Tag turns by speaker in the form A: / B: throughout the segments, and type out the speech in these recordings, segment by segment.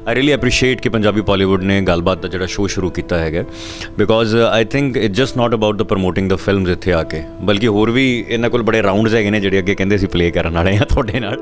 A: I really appreciate कि Punjabi Pollywood ने गल बात का जो शो शुरू किया है, because I think it just not about the promoting the films इत्थे आके, बल्कि होर भी इन्हां कोल बड़े राउंड्स है जिहड़े अगे कहंदे सी प्ले करन वाले आ तुहाडे नाल।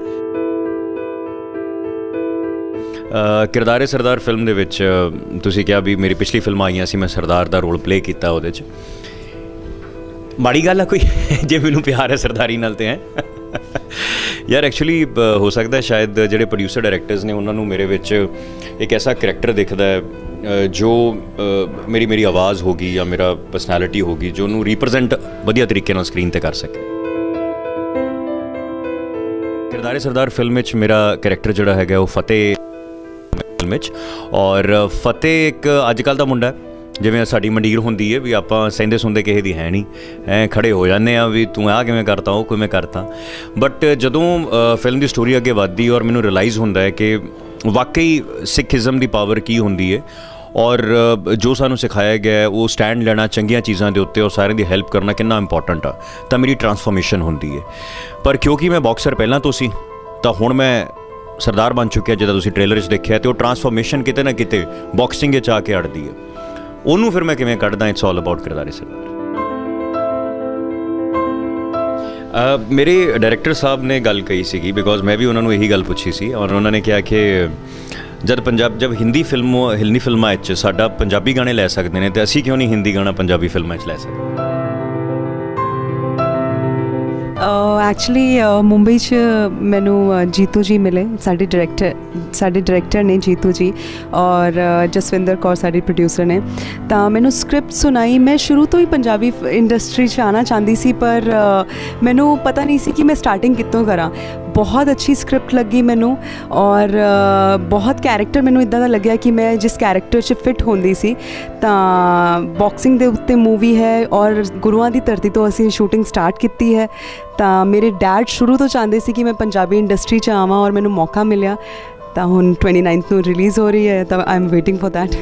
A: किरदारे सरदार फिल्म दे विच तुसीं कहा भी मेरी पिछली फिल्म आईयां सी, मैं सरदार दा रोल प्ले किया उहदे च। माड़ी गल है कोई जे मैनूं प्यार है सरदारी नाल ते है यार एक्चुअली हो सकता है शायद जिहड़े प्रोड्यूसर डायरैक्टर्स ने उन्होंने मेरे विच एक ऐसा करैक्टर दिखता है जो मेरी आवाज़ होगी या मेरा पर्सनैलिटी होगी जो उन्होंने रिप्रजेंट वधिया तरीके नाल स्क्रीन ते कर सके। किरदारे सरदार फिल्म में मेरा करैक्टर जोड़ा है वो फतेह फिल्म में, और फतेह एक अजकल का मुंडा है जिवें साडी मंडीर होंदी है भी आपां सहिंदे सुनदे किसी दी है नहीं, ऐ खड़े हो जाने आ भी तू आ किवें करता वो किवें करता। बट जदों फिल्म की स्टोरी अगे वधदी और मैनूं रियलाइज़ होंदा है कि वाकई सिखिज़म की पावर की होंदी है और जो सानू सिखाया गया है वो स्टैंड लेना चंगियां चीज़ों के उत्ते और सारे की हैल्प करना कितना इंपॉर्टेंट आ, तो मेरी ट्रांसफॉर्मेशन होंदी है। पर क्योंकि मैं बॉक्सर पहला तो सी तो हुण मैं सरदार बन चुकिया, जिदा तुसीं ट्रेलर च देखिया, तो ट्रांसफॉर्मेशन किते ना किते बॉक्सिंग च आके अड़दी है। उन्होंने फिर मैं किवें कढ़दा, it's all about Kirdare Sardar. मेरे डायरैक्टर साहब ने गल कही सी, बिकॉज मैं भी उन्होंने यही गल पूछी सी और उन्होंने कहा कि जब हिंदी फिल्मां साडा पंजाबी गाने लै सकते हैं तो असीं क्यों नहीं हिंदी गाना पंजाबी फिल्मां लै सकते।
B: एक्चुअली मुंबई च मैनू जीतू जी मिले, साडे डायरैक्टर ने जीतू जी और जसविंदर कौर साडी प्रोड्यूसर ने, तो मैनू स्क्रिप्ट सुनाई। मैं शुरू तो ही पंजाबी इंडस्ट्री च आना चाहती सी पर मैनू पता नहीं सी कि मैं स्टार्टिंग कितों करा। बहुत अच्छी स्क्रिप्ट लगी मैनू और बहुत कैरेक्टर मैनू इदां दा लग्या कि मैं जिस कैरेक्टर च फिट होंदी सी। तां बॉक्सिंग दे उत्ते मूवी है और गुरुआं दी धरती तो असीं शूटिंग स्टार्ट की है। तां मेरे डैड शुरू तो चाहते सी कि मैं पंजाबी इंडस्ट्री च आवां और मैनू मौका मिलिया। तां हुण 29 नूं रिलीज़ हो रही है, तो I am waiting for that.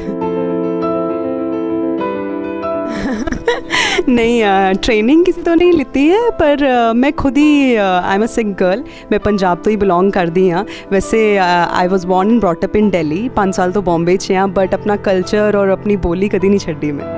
B: नहीं ट्रेनिंग किसी तो नहीं लीती है पर मैं खुद ही I am a Sikh girl, मैं पंजाब तो ही बिलोंग करती हाँ। वैसे I was born and brought up in Delhi, 5 साल तो बॉम्बे च हाँ, बट अपना कल्चर और अपनी बोली कभी नहीं छड्डी मैं।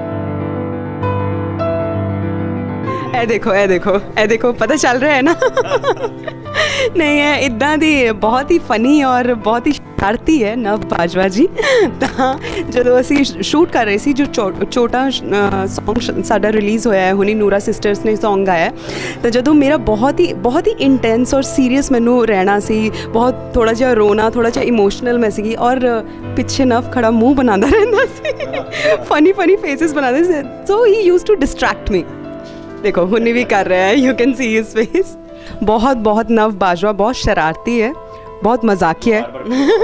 B: ए देखो पता चल रहा है ना नहीं है इदा दी बहुत ही फनी और बहुत ही शरारती है नव बाजवा जी। जो असी शूट कर रहे थे, जो छोटा सॉन्ग साडा रिलीज़ होया है हुणी, नूरा सिस्टर्स ने सॉन्ग गाया है, तो जो मेरा बहुत ही इंटेंस और सीरीयस मैनू रहना सी, बहुत थोड़ा जिहा रोना, थोड़ा जिहा इमोशनल मैं सी और पिछे नव खड़ा मुँह बनाता रहता सी, फनी फेसिस बनाते थे, so he used to distract me. देखो हुनी भी कर रहा है, you can see his face. बहुत नव बाजवा बहुत शरारती है, बहुत मजाकिया है।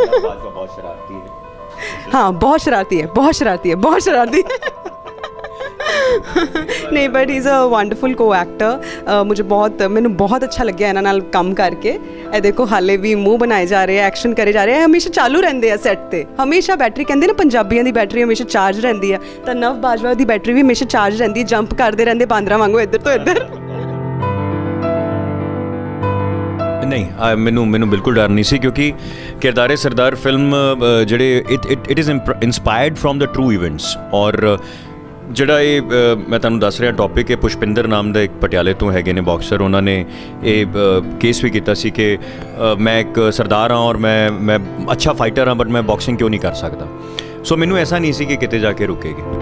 B: हाँ बहुत शरारती है नहीं but is a wonderful co-actor. मैंने बहुत अच्छा लग्या इन्हां नाल काम करके। ए देखो हाले भी मुँह बनाए जा रहे हैं, एक्शन करे जा रहे हैं, हमेशा चालू रहंदे आ सैट ते, हमेशा बैटरी कहंदे ना पंजाबियों की बैटरी हमेशा चार्ज रहती है, तो नव बाजवा की बैटरी भी हमेशा चार्ज रहती है, जंप करते रहंदे बांदरा वांगू इधर तो इधर।
A: नहीं मैनू बिल्कुल डर नहीं सी, क्योंकि किरदारे सरदार फिल्म जिहड़े it is inspired from the true events. और जिहड़ा ये मैं तुहानूं दस रहा टॉपिक है, पुष्पिंदर नाम का एक पटियाले तो हैगे ने बॉक्सर, उन्होंने ये केस भी किया सी कि मैं एक सरदार हाँ और मैं अच्छा फाइटर हाँ बट मैं बॉक्सिंग क्यों नहीं कर सकता। सो मैनू ऐसा नहीं सी कि किते जाके रुकेगी।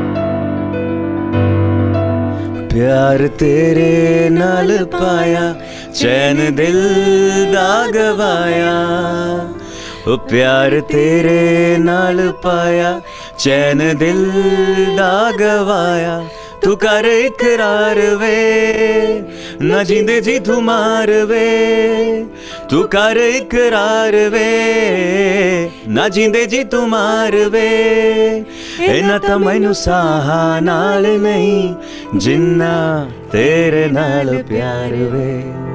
A: प्यार तेरे नाल पाया चैन दिल दा गवाया, ओ प्यार तेरे नाल पाया चैन दिल दा गवाया, तू कर इकरार वे ना जींदे जी तू मार वे, तू कर इकरार वे ना जींदे जी तू मार वे, इना तां मैनू साहा नाल नहीं जिन्ना तेरे नाल प्यार वे।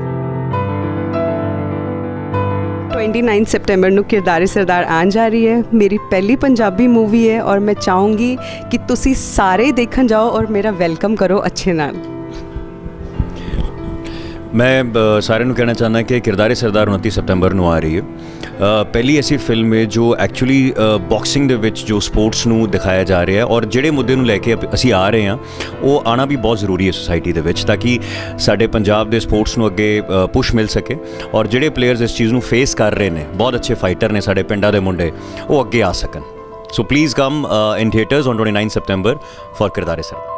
B: 29 सितंबर को किरदारे सरदार आन जा रही है, मेरी पहली पंजाबी मूवी है और मैं चाहूँगी कि तुसी सारे देखन जाओ और मेरा वेलकम करो अच्छे नाल।
A: मैं सारे ਨੂੰ कहना चाहना कि किरदार सरदार 29 सितंबर ਨੂੰ आ रही है। पहली ऐसी फिल्म है जो एक्चुअली बॉक्सिंग ਦੇ ਵਿੱਚ जो स्पोर्ट्स ਨੂੰ ਦਿਖਾਇਆ ਜਾ ਰਿਹਾ और ਜਿਹੜੇ ਮੁੱਦੇ ਨੂੰ ਲੈ ਕੇ ਅਸੀਂ ਆ ਰਹੇ ਹਾਂ ਉਹ ਆਣਾ ਵੀ ਬਹੁਤ ਜ਼ਰੂਰੀ ਹੈ ਸੋਸਾਇਟੀ ਦੇ ਵਿੱਚ ਤਾਂ ਕਿ ਸਾਡੇ ਪੰਜਾਬ ਦੇ ਸਪੋਰਟਸ ਨੂੰ ਅੱਗੇ ਪੁਸ਼ ਮਿਲ ਸਕੇ और ਜਿਹੜੇ ਪਲੇਅਰਸ ਇਸ ਚੀਜ਼ ਨੂੰ ਫੇਸ ਕਰ ਰਹੇ ਨੇ ਬਹੁਤ ਅੱਛੇ ਫਾਈਟਰ ਨੇ ਸਾਡੇ ਪਿੰਡਾਂ ਦੇ ਮੁੰਡੇ ਉਹ ਅੱਗੇ ਆ ਸਕਣ। So please come in theatres on 29 September for Kirdar Sardar।